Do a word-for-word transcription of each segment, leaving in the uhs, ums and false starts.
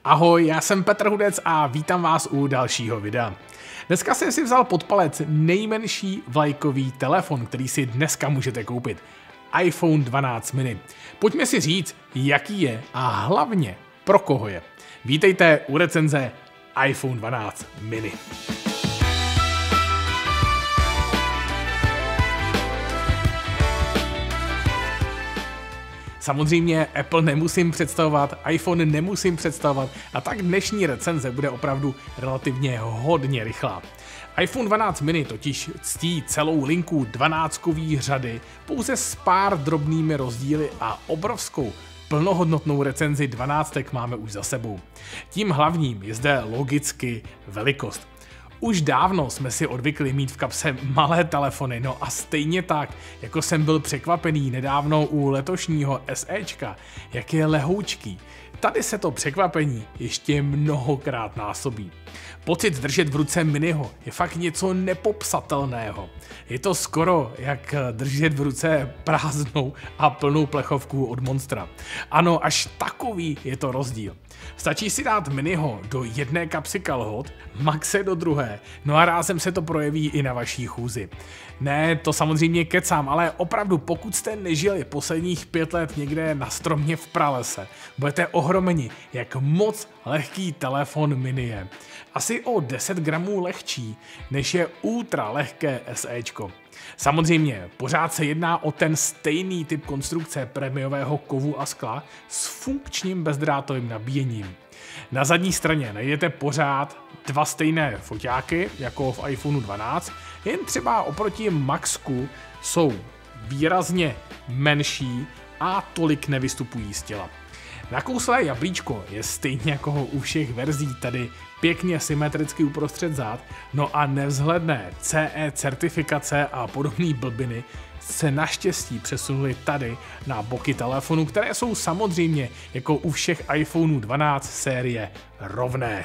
Ahoj, já jsem Petr Hudec a vítám vás u dalšího videa. Dneska jsem si vzal pod palec nejmenší vlajkový telefon, který si dneska můžete koupit. iPhone dvanáct mini. Pojďme si říct, jaký je a hlavně pro koho je. Vítejte u recenze iPhone dvanáct mini. Samozřejmě Apple nemusím představovat, iPhone nemusím představovat a tak dnešní recenze bude opravdu relativně hodně rychlá. iPhone dvanáct mini totiž ctí celou linku dvanáctkový řady pouze s pár drobnými rozdíly a obrovskou plnohodnotnou recenzi dvanáctek máme už za sebou. Tím hlavním je zde logicky velikost. Už dávno jsme si odvykli mít v kapse malé telefony, no a stejně tak, jako jsem byl překvapený nedávno u letošního SEčka, jak je lehoučký. Tady se to překvapení ještě mnohokrát násobí. Pocit držet v ruce miniho je fakt něco nepopsatelného. Je to skoro jak držet v ruce prázdnou a plnou plechovku od Monstra. Ano, až takový je to rozdíl. Stačí si dát miniho do jedné kapsy kalhot, maxe do druhé, no a rázem se to projeví i na vaší chůzi. Ne, to samozřejmě kecám, ale opravdu pokud jste nežili posledních pět let někde na stromě v pralese, budete ohromeni, jak moc lehký telefon mini je. Asi o deset gramů lehčí, než je ultra lehké SEčko. Samozřejmě, pořád se jedná o ten stejný typ konstrukce prémiového kovu a skla s funkčním bezdrátovým nabíjením. Na zadní straně najdete pořád dva stejné foťáky, jako v iPhone dvanáct, jen třeba oproti Maxku jsou výrazně menší a tolik nevystupují z těla. Nakouslé jablíčko je stejně jako u všech verzí tady pěkně symetricky uprostřed zad, no a nevzhledné C E certifikace a podobné blbiny se naštěstí přesunuly tady na boky telefonu, které jsou samozřejmě jako u všech iPhone dvanáct série rovné.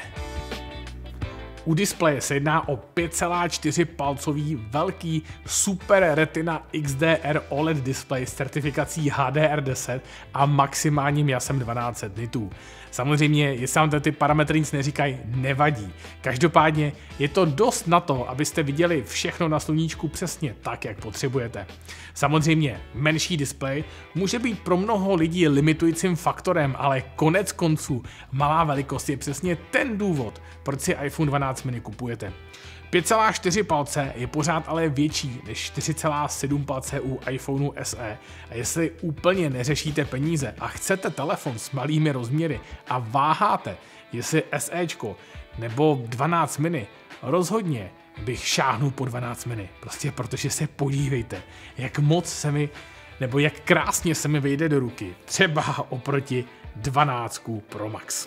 U displeje se jedná o pět celá čtyři palcový velký Super Retina X D R O L E D displej s certifikací H D R deset a maximálním jasem dvanáct set nitů. Samozřejmě, jestli vám ty parametry nic neříkají, nevadí. Každopádně je to dost na to, abyste viděli všechno na sluníčku přesně tak, jak potřebujete. Samozřejmě, menší displej může být pro mnoho lidí limitujícím faktorem, ale konec konců malá velikost je přesně ten důvod, proč si iPhone dvanáct mini kupujete. pět celá čtyři palce je pořád ale větší než čtyři celá sedm palce u iPhone S E a jestli úplně neřešíte peníze a chcete telefon s malými rozměry a váháte, jestli SEčko nebo dvanáct mini, rozhodně bych šáhnul po dvanáct mini, prostě protože se podívejte, jak moc se mi, nebo jak krásně se mi vejde do ruky, třeba oproti dvanáct Pro Max.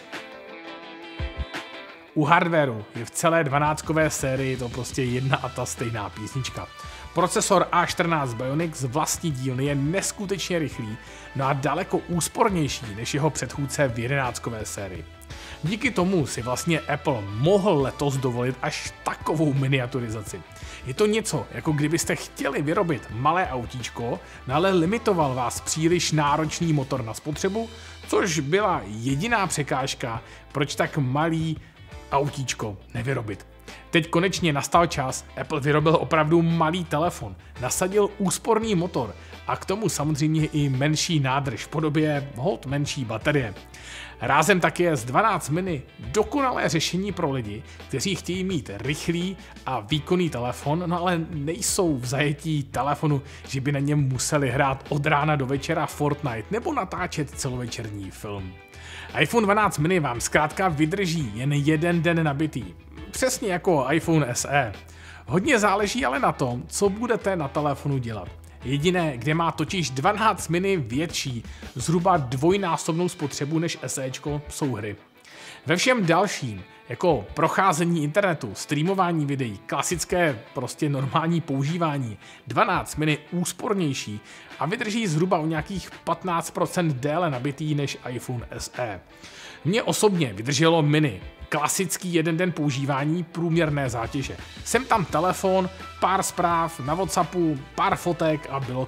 U hardwareu je v celé dvanáctkové sérii to prostě jedna a ta stejná písnička. Procesor A čtrnáct Bionic z vlastní dílny je neskutečně rychlý, no a daleko úspornější než jeho předchůdce v jedenáctkové sérii. Díky tomu si vlastně Apple mohl letos dovolit až takovou miniaturizaci. Je to něco, jako kdybyste chtěli vyrobit malé autíčko, no ale limitoval vás příliš náročný motor na spotřebu, což byla jediná překážka, proč tak malý autíčko nevyrobit. Teď konečně nastal čas, Apple vyrobil opravdu malý telefon, nasadil úsporný motor a k tomu samozřejmě i menší nádrž v podobě hot menší baterie. Rázem tak je z dvanáct mini dokonalé řešení pro lidi, kteří chtějí mít rychlý a výkonný telefon, no ale nejsou v zajetí telefonu, že by na něm museli hrát od rána do večera Fortnite nebo natáčet celovečerní film. iPhone dvanáct mini vám zkrátka vydrží jen jeden den nabitý, přesně jako iPhone S E. Hodně záleží ale na tom, co budete na telefonu dělat. Jediné, kde má totiž dvanáct mini větší, zhruba dvojnásobnou spotřebu než SEčko, jsou hry. Ve všem dalším, jako procházení internetu, streamování videí, klasické prostě normální používání, dvanáct mini úspornější a vydrží zhruba o nějakých patnáct procent déle nabitý než iPhone S E. Mně osobně vydrželo mini, klasický jeden den používání průměrné zátěže. Sem tam telefon, pár zpráv na WhatsAppu, pár fotek a bylo to.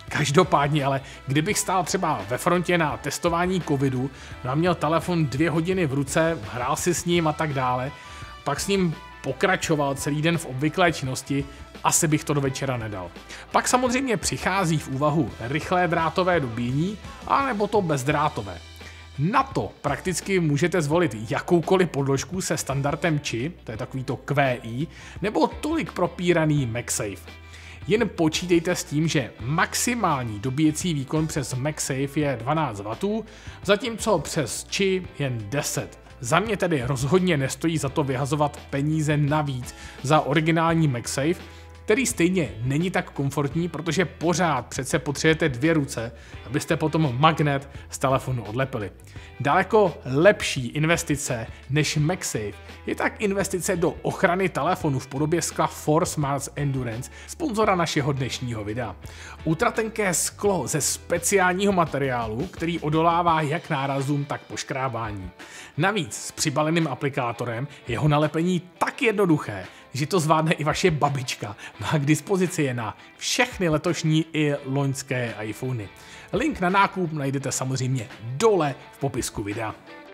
Každopádně ale, kdybych stál třeba ve frontě na testování covidu, no a měl telefon dvě hodiny v ruce, hrál si s ním a tak dále, pak s ním pokračoval celý den v obvyklé činnosti, asi bych to do večera nedal. Pak samozřejmě přichází v úvahu rychlé drátové dobíjení, anebo to bezdrátové. Na to prakticky můžete zvolit jakoukoliv podložku se standardem Qi, to je takový to Q I, nebo tolik propíraný MagSafe. Jen počítejte s tím, že maximální dobíjecí výkon přes MagSafe je dvanáct wattů, zatímco přes Qi jen deset. Za mě tedy rozhodně nestojí za to vyhazovat peníze navíc za originální MagSafe, který stejně není tak komfortní, protože pořád přece potřebujete dvě ruce, abyste potom magnet z telefonu odlepili. Daleko lepší investice než MagSafe je tak investice do ochrany telefonu v podobě skla Force Mars Endurance, sponzora našeho dnešního videa. Ultratenké sklo ze speciálního materiálu, který odolává jak nárazům, tak poškrábání. Navíc s přibaleným aplikátorem jeho nalepení tak jednoduché, že to zvládne i vaše babička. Má k dispozici je na všechny letošní i loňské iPhony. Link na nákup najdete samozřejmě dole v popisku videa.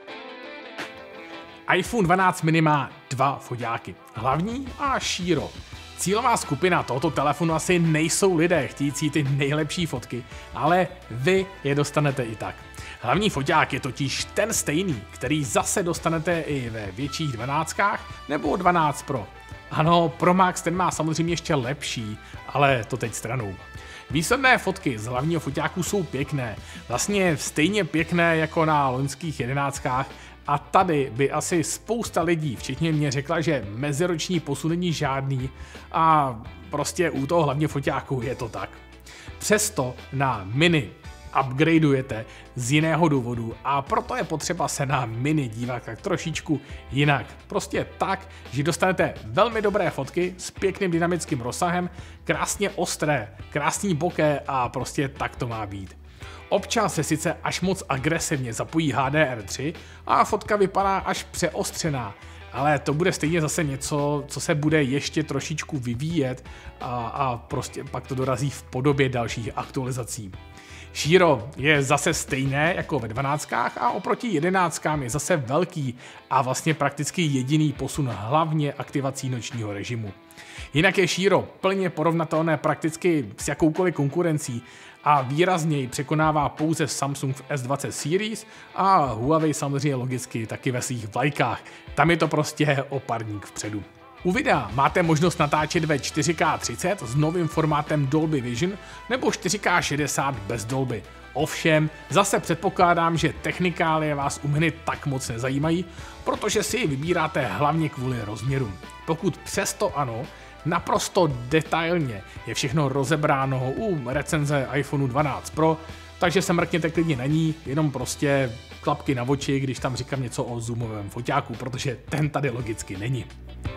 iPhone dvanáct mini má dva foťáky, hlavní a šíro. Cílová skupina tohoto telefonu asi nejsou lidé chtící ty nejlepší fotky, ale vy je dostanete i tak. Hlavní foťák je totiž ten stejný, který zase dostanete i ve větších dvanáctkách nebo dvanáct Pro. Ano, Pro Max ten má samozřejmě ještě lepší, ale to teď stranou. Výsledné fotky z hlavního foťáku jsou pěkné, vlastně stejně pěkné jako na loňských jedenáctkách a tady by asi spousta lidí, včetně mě, řekla, že meziroční posun není žádný a prostě u toho hlavního foťáku je to tak. Přesto na mini upgradeujete z jiného důvodu a proto je potřeba se na mini dívat tak trošičku jinak. Prostě tak, že dostanete velmi dobré fotky s pěkným dynamickým rozsahem, krásně ostré, krásný bokeh a prostě tak to má být. Občas se sice až moc agresivně zapojí H D R tři a fotka vypadá až přeostřená, ale to bude stejně zase něco, co se bude ještě trošičku vyvíjet a, a prostě pak to dorazí v podobě dalších aktualizací. Šíro je zase stejné jako ve dvanáctkách a oproti jedenáctkám je zase velký a vlastně prakticky jediný posun, hlavně aktivací nočního režimu. Jinak je šíro plně porovnatelné prakticky s jakoukoliv konkurencí a výrazněji překonává pouze Samsung v S dvacet Series a Huawei samozřejmě logicky taky ve svých vlajkách. Tam je to prostě o parník vpředu. U videa máte možnost natáčet ve čtyři ká třicet s novým formátem Dolby Vision nebo čtyři ká šedesát bez Dolby. Ovšem, zase předpokládám, že technikálie vás u mini tak moc nezajímají, protože si ji vybíráte hlavně kvůli rozměrům. Pokud přesto ano, naprosto detailně je všechno rozebráno u recenze iPhone dvanáct Pro, takže se mrkněte klidně na ní, jenom prostě klapky na oči, když tam říkám něco o zoomovém foťáku, protože ten tady logicky není.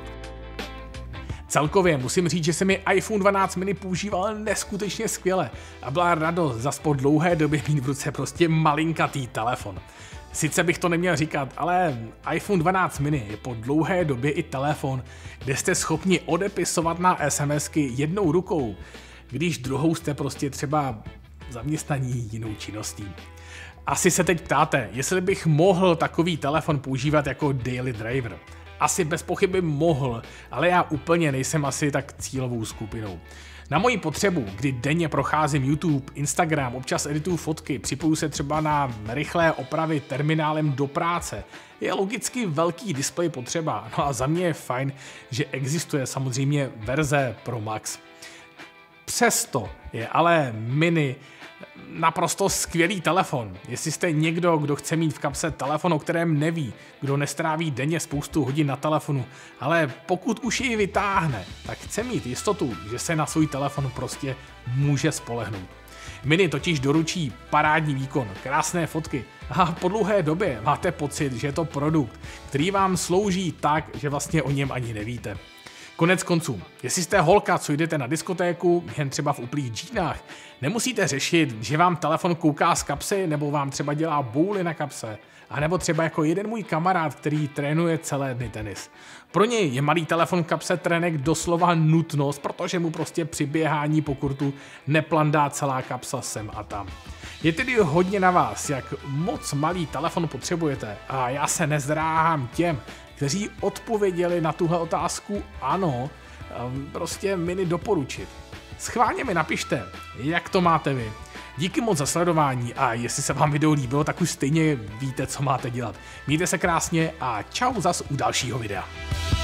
Celkově musím říct, že se mi iPhone dvanáct mini používal neskutečně skvěle a byla radost zas po dlouhé době mít v ruce prostě malinkatý telefon. Sice bych to neměl říkat, ale iPhone dvanáct mini je po dlouhé době i telefon, kde jste schopni odepisovat na SMSky jednou rukou, když druhou jste prostě třeba zaměstnaní jinou činností. Asi se teď ptáte, jestli bych mohl takový telefon používat jako daily driver. Asi bez pochyby mohl, ale já úplně nejsem asi tak cílovou skupinou. Na moji potřebu, kdy denně procházím YouTube, Instagram, občas edituju fotky, připoju se třeba na rychlé opravy terminálem do práce, je logicky velký displej potřeba. No a za mě je fajn, že existuje samozřejmě verze Pro Max. Přesto je ale mini naprosto skvělý telefon. Jestli jste někdo, kdo chce mít v kapse telefon, o kterém neví, kdo nestráví denně spoustu hodin na telefonu, ale pokud už ji vytáhne, tak chce mít jistotu, že se na svůj telefon prostě může spolehnout. Mini totiž doručí parádní výkon, krásné fotky a po dlouhé době máte pocit, že je to produkt, který vám slouží tak, že vlastně o něm ani nevíte. Konec konců, jestli jste holka, co jdete na diskotéku, jen třeba v uplých džínách, nemusíte řešit, že vám telefon kouká z kapsy, nebo vám třeba dělá bouly na kapse, a nebo třeba jako jeden můj kamarád, který trénuje celé dny tenis. Pro něj je malý telefon v kapse trenek doslova nutnost, protože mu prostě při běhání po kurtu neplandá celá kapsa sem a tam. Je tedy hodně na vás, jak moc malý telefon potřebujete, a já se nezdráhám těm, kteří odpověděli na tuhle otázku ano, prostě mini doporučit. Schválně mi napište, jak to máte vy. Díky moc za sledování a jestli se vám video líbilo, tak už stejně víte, co máte dělat. Mějte se krásně a čau zas u dalšího videa.